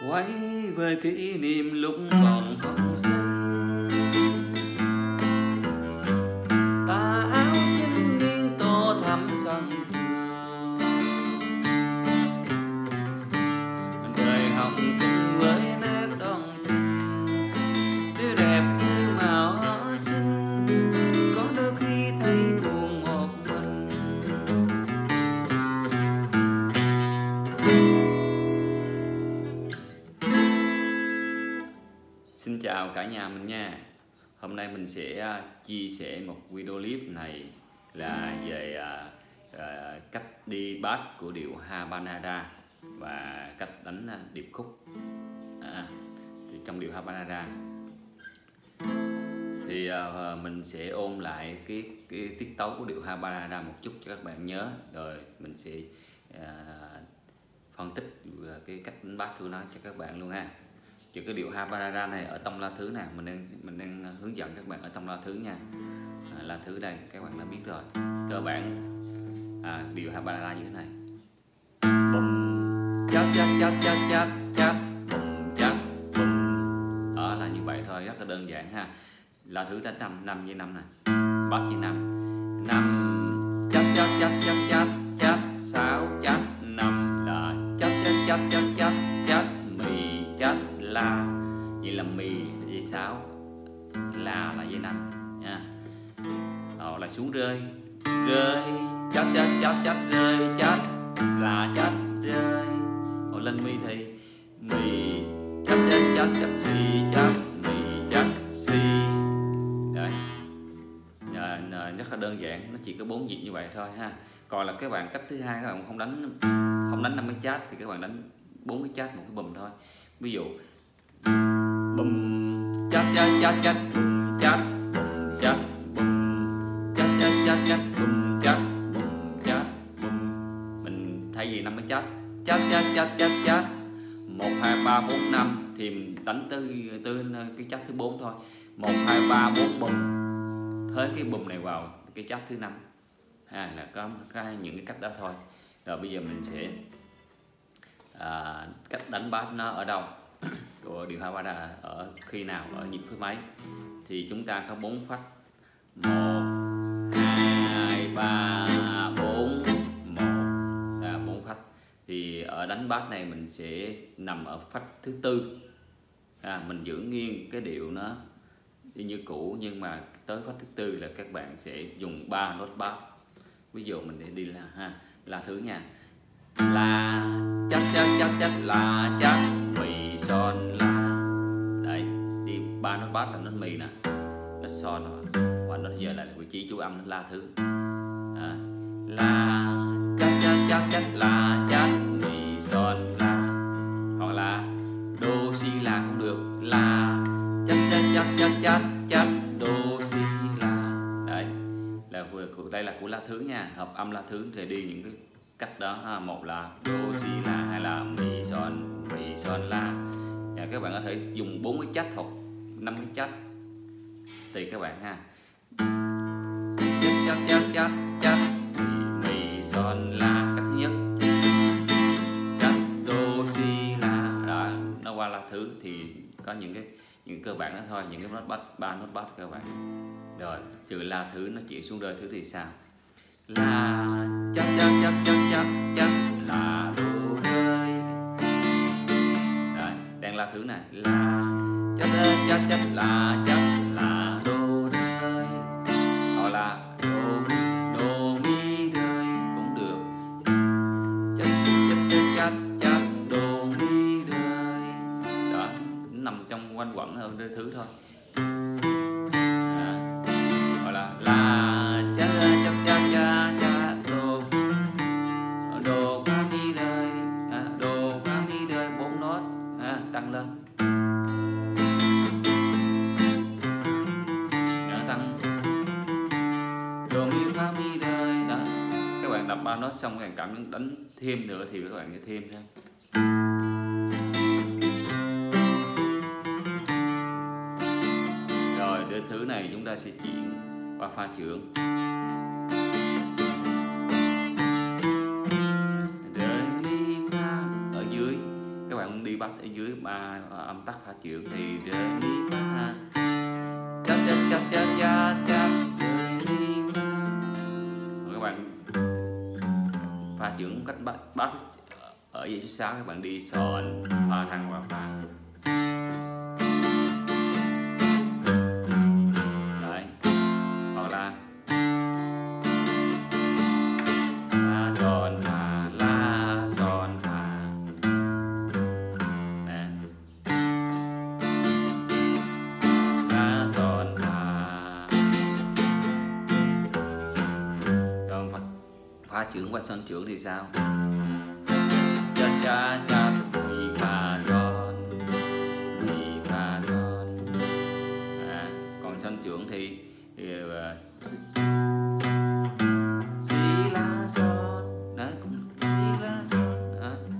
quay về kỷ niệm lúc còn học sinh. Tà áo chính nghiêng tô thắm sân trường, đời học sinh với nét đón tình, tươi đẹp như màu hoa xinh, có đôi khi thấy buồn một mình. Xin chào cả nhà mình nha. Hôm nay mình sẽ chia sẻ một video clip này là về cách đi bass của điệu Habanada và cách đánh điệp khúc. Thì trong điệu Habanada thì mình sẽ ôn lại cái tiết tấu của điệu Habanada một chút cho các bạn nhớ, rồi mình sẽ phân tích cái cách đánh bass của nó cho các bạn luôn ha. Chứ cái điệu Habanada này ở tông la thứ nè, mình đang hướng dẫn các bạn ở tông la thứ nha. La thứ đây các bạn đã biết rồi. Cơ bản điệu Habanada như thế này. Bum chát chát chát chát chát chát bum chát bum. Đó là như vậy thôi, rất là đơn giản ha. La thứ đánh 5 với 5 này. Bass với 5. 5 chát chát chát chát chát chát 6 chát 5 là chát chát chát chát chát chát mì chát la. Vậy là mì là dây 6, la là dây 5 nha. Rồi là xuống rơi, rơi chát chát chát chát rơi chát là chát rơi. Rồi lên mi thì mì chát chát chát chát xì chát mì chát xì. Đấy, rất là đơn giản, nó chỉ có 4 nhịp như vậy thôi ha. Còn là các bạn cách thứ hai, các bạn không đánh 50 chát thì các bạn đánh 40 chát một cái bùm thôi. Ví dụ bùm chát chát chát chát bùm chát bùm chát bùm chát chát chát chát bùm chát bùm chát bùm. Mình thay vì 50 chát chát chát chát chát chát 1 2 3 4 5 thì mình đánh tới cái chát thứ 4 thôi. 1 2 3 4 bùm, thế cái bùm này vào cái chát thứ 5 là có những cái cách đó thôi. Rồi bây giờ mình sẽ cách đánh bass nó ở đâu của điệu Habanada, ở khi nào, ở nhịp thứ mấy. Thì chúng ta có 4 phách 1 2 3 4 1 là 4 phách. Thì ở đánh bass này mình sẽ nằm ở phách thứ 4. Mình giữ nghiêng cái điệu nó đi như cũ, nhưng mà tới phách thứ 4 là các bạn sẽ dùng 3 nốt bass. Ví dụ mình để đi là thứ nha. La chát chát chát chát la chát mì son la. Đấy, đi 3 nốt bass là nốt mì nè, nốt son rồi, và nó giờ lại là vị trí chú âm nó la thứ. La chát chát chát chát la chát mì son la, hoặc là đô si la cũng được. La chát chát chát chát chát chát đô si la. Đấy, đây là của la thứ nha, hợp âm la thứ thì đi những cái cách đó. Một là đô si la, hai là mì son la. Các bạn có thể dùng 40 chát hoặc 50 chát tùy các bạn ha. Chát chát chát chát mì son la, cách thứ nhất chát đô si la. Đó, nó qua la thứ thì có những cơ bản đó thôi, những cái nốt bass, 3 nốt bass cơ bản. Rồi trừ la thứ nó chỉ xuống rơi thứ thì sao? La chát chát chát chát chát chát là đô rơi. Đấy, đang la thứ này. La chát chát chát la chát là đô rơi, hoặc là đô mi rơi cũng được. Chát chát chát chát chát đô mi rơi. Đó, nằm trong quanh quẩn hơn rơi thứ thôi. Hoặc là chát chát chát chát chát đô fa mi rơi, đô fa mi rơi 4 nốt tăng lên. Tăng đô mi fa mi rơi. Đó, các bạn đọc 3 nốt xong các bạn cảm đánh thêm nữa thì các bạn sẽ thêm thêm. Rồi đến thứ này chúng ta sẽ chuyển qua pha trưởng. Rơi mi fa ở dưới, các bạn đi đi bass ở dưới ba âm tắc pha chữ thì rê mi fa ha, cha cha cha cha cha cha rê mi fa. Các bạn pha chữ cách bass ở dây số 6 các bạn đi sòn pha thăng vào pha. Đấy. Hoặc là la sòn hà, la sòn hà. Nè. La sòn hà. Còn pha trưởng qua son trưởng thì sao? Cha cha mi fa son, mi fa son. Còn son trưởng thì si la son, đấy cũng si la son.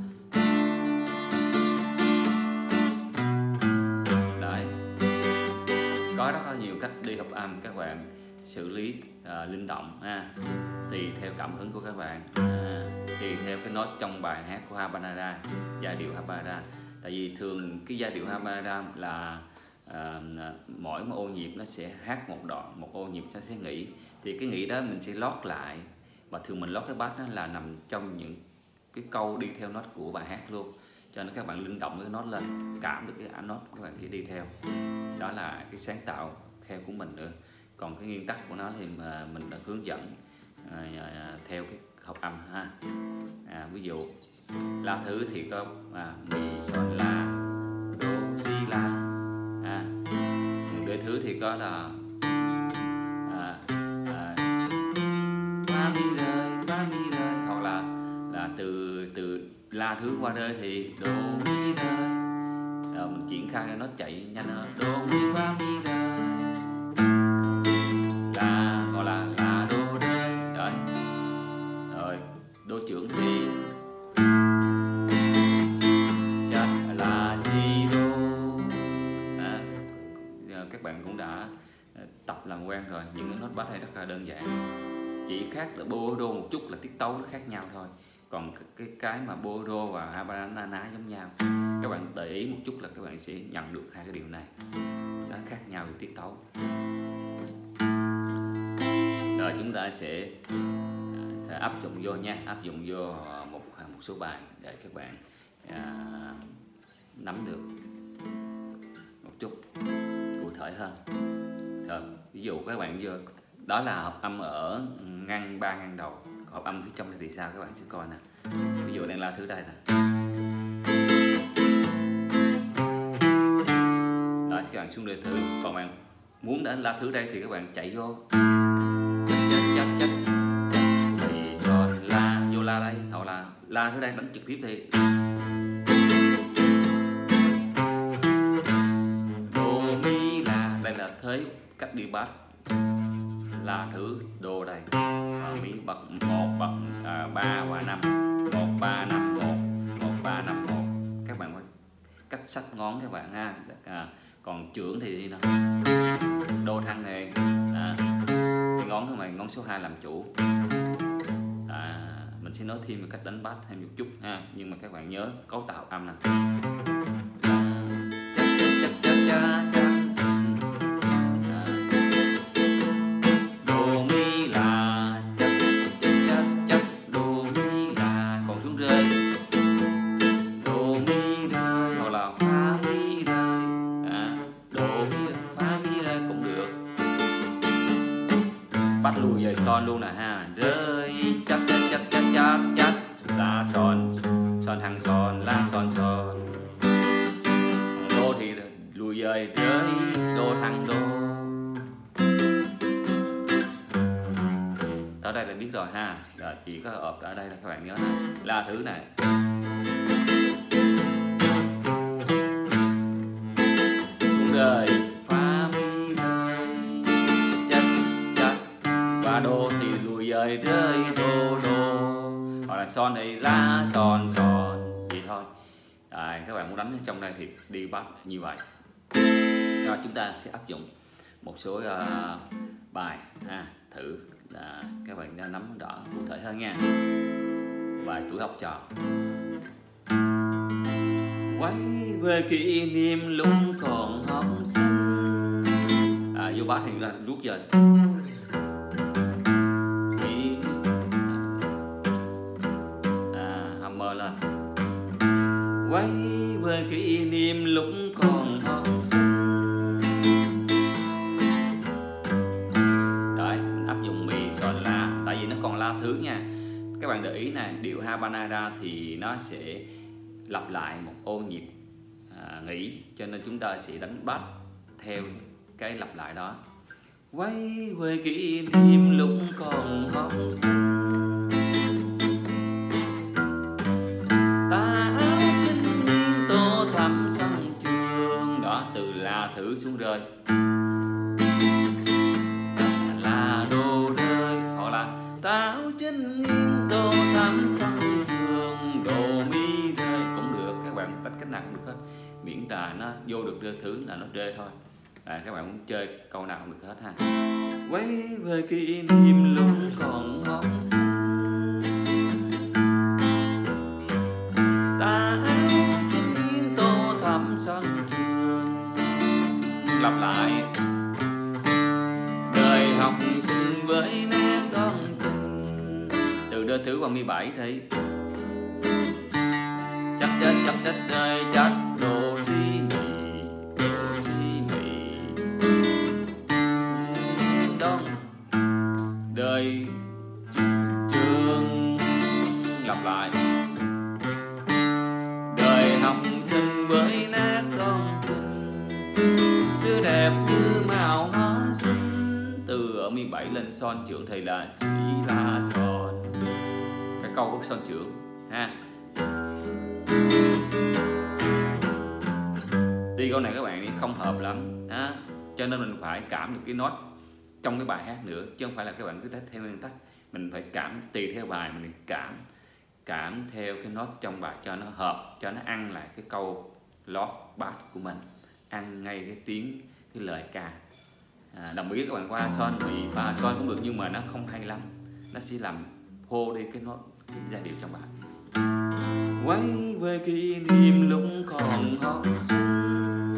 Đấy, có rất là nhiều cách đi hợp âm, các bạn xử lý linh động ha, tùy theo cảm hứng của các bạn, tùy theo cái nốt trong bài hát của habanera, giai điệu habanera. Tại vì thường cái giai điệu habanera là mỗi một ô nhịp nó sẽ hát một đoạn, một ô nhịp nó sẽ nghỉ, thì cái nghỉ đó mình sẽ lót lại, và thường mình lót cái bass đó là nằm trong những cái câu đi theo nốt của bài hát luôn, cho nên các bạn linh động cái nốt lên, cảm được cái nốt các bạn chỉ đi theo. Đó là cái sáng tạo theo của mình nữa. Còn cái nguyên tắc của nó thì mình đã hướng dẫn theo cái hợp âm ha. Ví dụ la thứ thì có mi son la, đô si la. Rê thứ thì có là fa mi rê, hoặc là từ la thứ qua rê thì đô mi rê. Mình triển khai nó chạy nhanh hơn, đô mi fa mi rê. La gọi là la đô rê. Đấy. Rồi đô trưởng thì chắc là si đô. Các bạn cũng đã tập làm quen rồi, những cái nốt bass này rất là đơn giản, chỉ khác là bolero một chút là tiết tấu nó khác nhau thôi, còn cái mà bolero và habanera giống nhau. Các bạn để ý một chút là các bạn sẽ nhận được hai cái điều này, nó khác nhau về tiết tấu. Rồi chúng ta sẽ áp dụng vô nha, áp dụng vô một số bài để các bạn nắm được một chút cụ thể hơn. Rồi, ví dụ các bạn vô đó là hợp âm ở ngăn 3 ngăn đầu, hợp âm phía trong này thì sao các bạn sẽ coi nè. Ví dụ đang la thứ đây nè, đó các bạn xuống rê thứ. Còn bạn muốn đến la thứ đây thì các bạn chạy vô chắc thì son la, vô la đây, hoặc là la thứ đây đánh trực tiếp thì đô mi la. Đây là thế cách đi bass. La thứ đô đây, mi bậc 1 bậc 3 và 5, 1 3 5 1, 1 3 5 1. Các bạn phải cách sách ngón các bạn ha. Còn trưởng thì đi nào, đô thăng này, cái ngón của mày, ngón số 2 làm chủ. Mình sẽ nói thêm về cách đánh bass thêm một chút ha, nhưng mà các bạn nhớ cấu tạo âm nè. Đô mi la, đô mi la. Còn xuống rê đô mi rê, hoặc là fa mi rê, đô mi fa mi rê cũng được. Bắt lùi về son luôn nè ha, rơi chắc la son, son thăng son, la son son. Còn đô thì lùi về rơi đô thăng đô. Tới đây là biết rồi ha. Rồi chỉ có ộp ở đây là các bạn nhớ nè, la thứ này cũng rơi fa mi rơi chắc, và đô thì lùi về rơi đô đô, hoặc là son này la son son vậy thôi. Các bạn muốn đánh ở trong đây thì đi bass như vậy. Rồi chúng ta sẽ áp dụng một số bài thử là các bạn đã nắm rõ cụ thể hơn nha. Bài tuổi học trò. quay về kỷ niệm lúc còn học sinh. Vô bát thì là rút rồi. Hammer lên. Quay về kỷ niệm lúc còn học sinh. Đấy, mình áp dụng mi son la, tại vì nó còn la thứ nha. Các bạn để ý nè, điệu habanera thì nó sẽ lặp lại một ô nhịp nghỉ, cho nên chúng ta sẽ đánh bass theo cái lặp lại đó. Quay về kỷ niệm lúc còn học sinh, ta áo kinh niên tô thắm sân trường. Đó, từ la thử xuống rơi, la đô rơi, hoặc là ta áo chính niên tô thắm sân trường, đồ mi rơi cũng được. Các bạn đánh cách nào cũng được hết, miễn là nó vô được rơi thứ là nó rơi thôi. Các bạn muốn chơi câu nào cũng được hết ha. Quay về kỷ niệm lúc còn học sinh, ta áo chính niên tô thắm sân trường. Lặp lại. Đời học sinh với nét con tình, từ đơ thứ qua mi 7 thì chắc chết đời chết đồ si mì, đồ si mì đông đời trường. Lặp lại. Đời học sinh với nét con tình, tươi đẹp như màu hoa xinh. Từ ở mi 7 lên son trưởng thì là si la son, cái câu của son trưởng ha. Đi câu này các bạn không hợp lắm đó, cho nên mình phải cảm được cái nốt trong cái bài hát nữa, chứ không phải là các bạn cứ theo nguyên tắc. Mình phải cảm tùy theo bài, mình cảm theo cái nốt trong bài cho nó hợp, cho nó ăn lại cái câu lót bass của mình, ăn ngay cái tiếng, cái lời ca. Đồng ý các bạn qua son mi và son cũng được, nhưng mà nó không hay lắm, nó sẽ làm phô đi cái nốt, cái giai điệu trong bài. Quay về kỷ niệm lúc còn học sinh.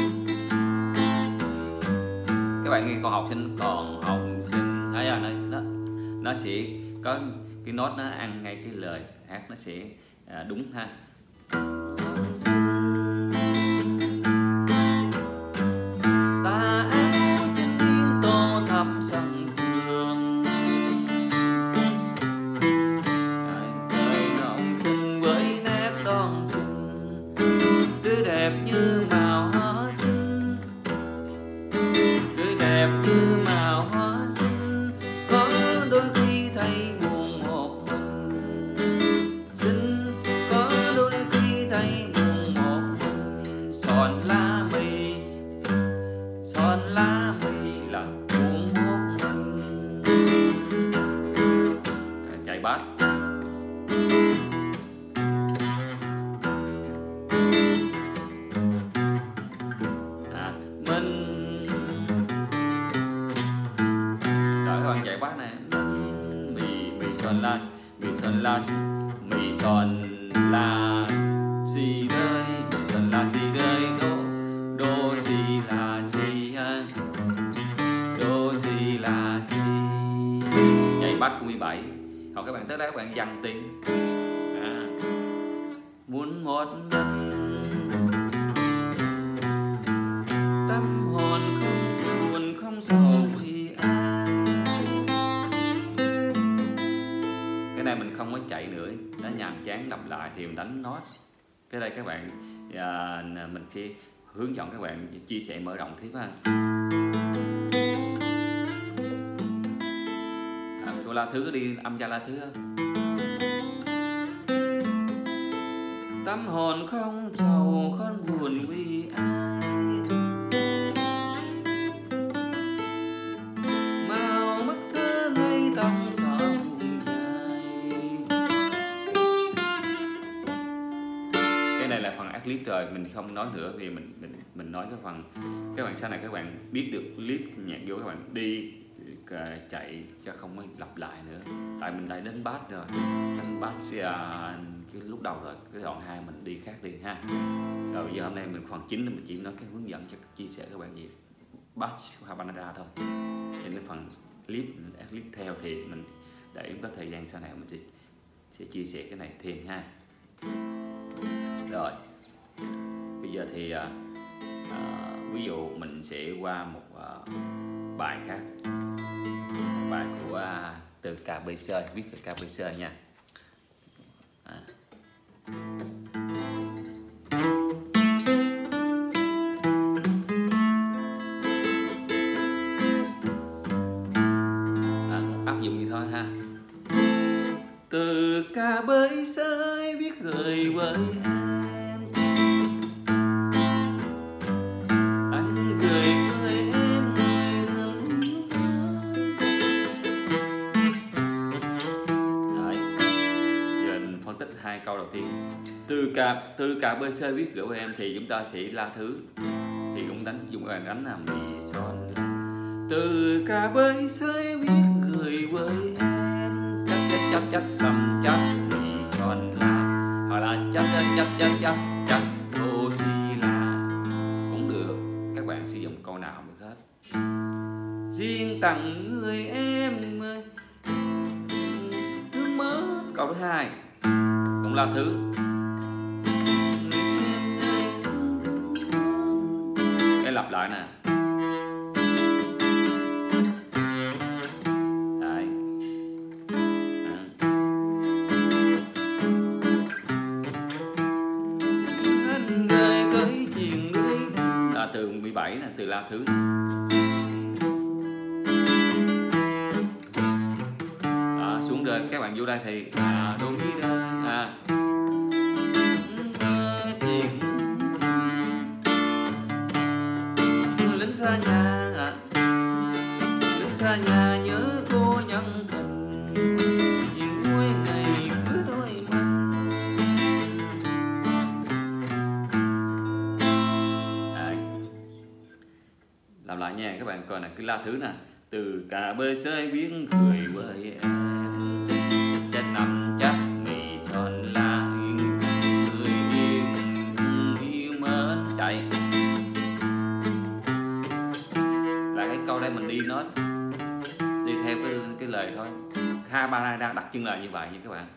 Các bạn nghe còn học sinh, còn học sinh, thấy không? Nó sẽ có cái nốt nó ăn ngay cái lời hát, nó sẽ đúng ha. Ta áo chính niên tô thắm sân trường, đời học sinh với nét đón tình, tươi đẹp như màu hoa xinh, tươi đẹp như màu hoa xinh. Có đôi khi thấy buồn một mình, xinh có đôi khi thấy buồn một mình. Son la mi, son la mi là buồn một mình. Chạy bass. Chạy bass này. Mi son la, mi son la, mi son la si rơi, mi son la si rơi, do si la si, do si la si. Chạy bass của mi 7. Hoặc các bạn tới đó các bạn dằn tiếng. Muốn một lần tâm hồn không buồn không sầu vì ai. Cái này mình không có chạy nữa, nó nhàm chán lặp lại thì mình đánh nốt. Cái đây các bạn mình sẽ hướng dẫn các bạn chia sẻ mở rộng tiếp ha. Cô la thứ đi âm ra la thứ không? Tâm hồn không sầu không buồn vì ai, màu mắt thơ ngây tâm sợ buồn dài. Cái này là phần ad lib rồi, mình không nói nữa vì mình nói cái phần. Các bạn sau này các bạn biết được clip nhạc vô, các bạn đi chạy cho không có lặp lại nữa, tại mình đã đến bass rồi, đánh bass cái lúc đầu rồi, cái đoạn 2 mình đi khác đi ha. Rồi bây giờ hôm nay mình phần chính mình chỉ nói cái hướng dẫn cho chia sẻ các bạn gì bass habanera thôi. Đến cái phần clip theo thì mình để có thời gian sau này mình sẽ chia sẻ cái này thêm ha. Rồi bây giờ thì ví dụ mình sẽ qua một bài khác, bài của từ KBC, viết từ KBC nha. Áp dụng như thôi ha. Từ KBC viết gửi với em, anh gửi với em người đấy. Giờ mình phân tích hai câu đầu tiên. Từ KBC viết gửi với em thì chúng ta sẽ la thứ, thì cũng dùng bài đánh là mi son la. Từ KBC viết gửi với em, chắc cầm chắc mi son la, hoặc là chắc đô si la cũng được, các bạn sử dụng câu nào được hết. Riêng tặng người em thương mến, câu thứ hai cũng là thứ. Cái lặp lại nè. Đấy. Anh người cưới chuyện lưới là từ 17 nè, từ la thứ. Xuống đây các bạn vô đây thì đô mi ra lính xa nhà, lính xa nhà nhớ cô nhân tình, chuyện cuối ngày cứ đôi mình. Làm lại nha các bạn coi nè, cái la thứ nè. Từ KBC viết cười với em, trên nằm chắc mi son la, người yêu mến. Chạy là cái câu đây mình đi nốt, đi theo cái lời thôi. Habanera đặt chân lời như vậy nha các bạn.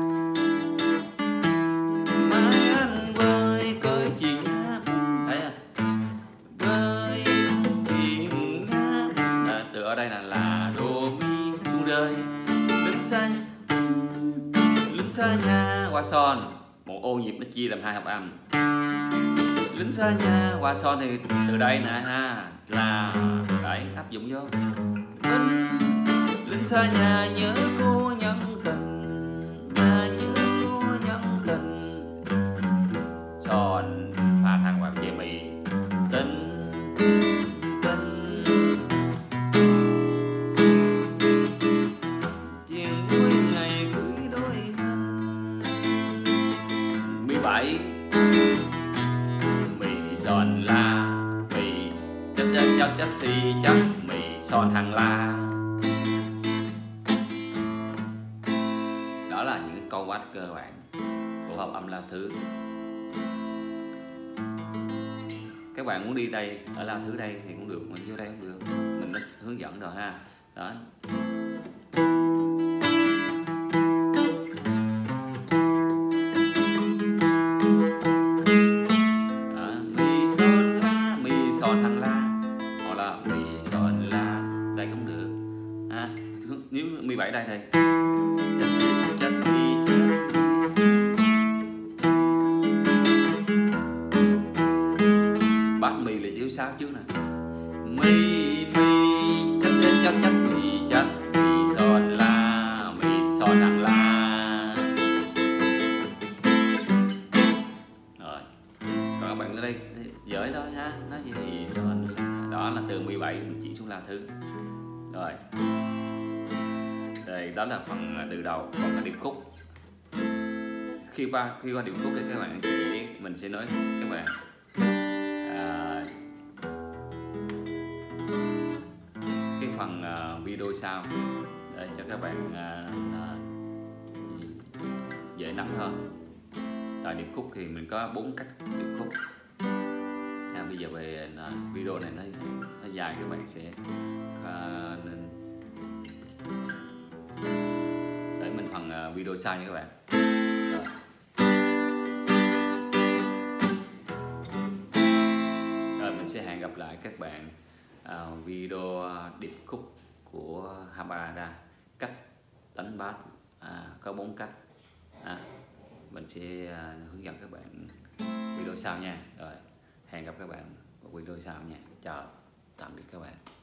Mai anh với coi chuyện thấy à, với chuyện từ ở đây là đô mi xuống rơi, lính xa nhà qua son, một ô nhịp nó chia làm hai hợp âm. Lính xa nhà qua son thì từ đây nè ha, là đấy áp dụng vô. Lính xa nhà nhớ cô nhân tình, nhà nhớ cô nhân tình. Son pha thăng vào về mì tình. Chuyện cuối ngày cưới đôi mình. 17 mi son la, mi chắc si chắc mi son thăng la. Đó là những câu bass cơ bản của hợp âm la thứ. Các bạn muốn đi đây ở la thứ đây thì cũng được, mình vô đây cũng được, mình đã hướng dẫn rồi ha. Đó. Mi son thăng la, hoặc là mi son la đây cũng được ha. Nếu 17 đây thì bass mi là chiếu 6 trước nè. Mi chắc mi son la, mi son thăng la. Rồi còn các bạn ở đây giỡn thôi ha, nói gì thì son la. Đó là từ 17 mình chỉ xuống la thứ. Rồi đây đó là phần từ đầu. Còn là điệp khúc. Khi qua điệp khúc thì các bạn mình sẽ nói các bạn cái phần video sau để cho các bạn dễ nắm hơn. Tại điệp khúc thì mình có 4 cách điệp khúc. Bây giờ về video này nó dài, các bạn sẽ nên để mình phần video sau nha các bạn. Rồi mình sẽ hẹn gặp lại các bạn video điệp khúc của Habbarada, cách đánh bass có 4 cách. Mình sẽ hướng dẫn các bạn video sau nha. Rồi hẹn gặp các bạn ở video sau nha. Chào tạm biệt các bạn.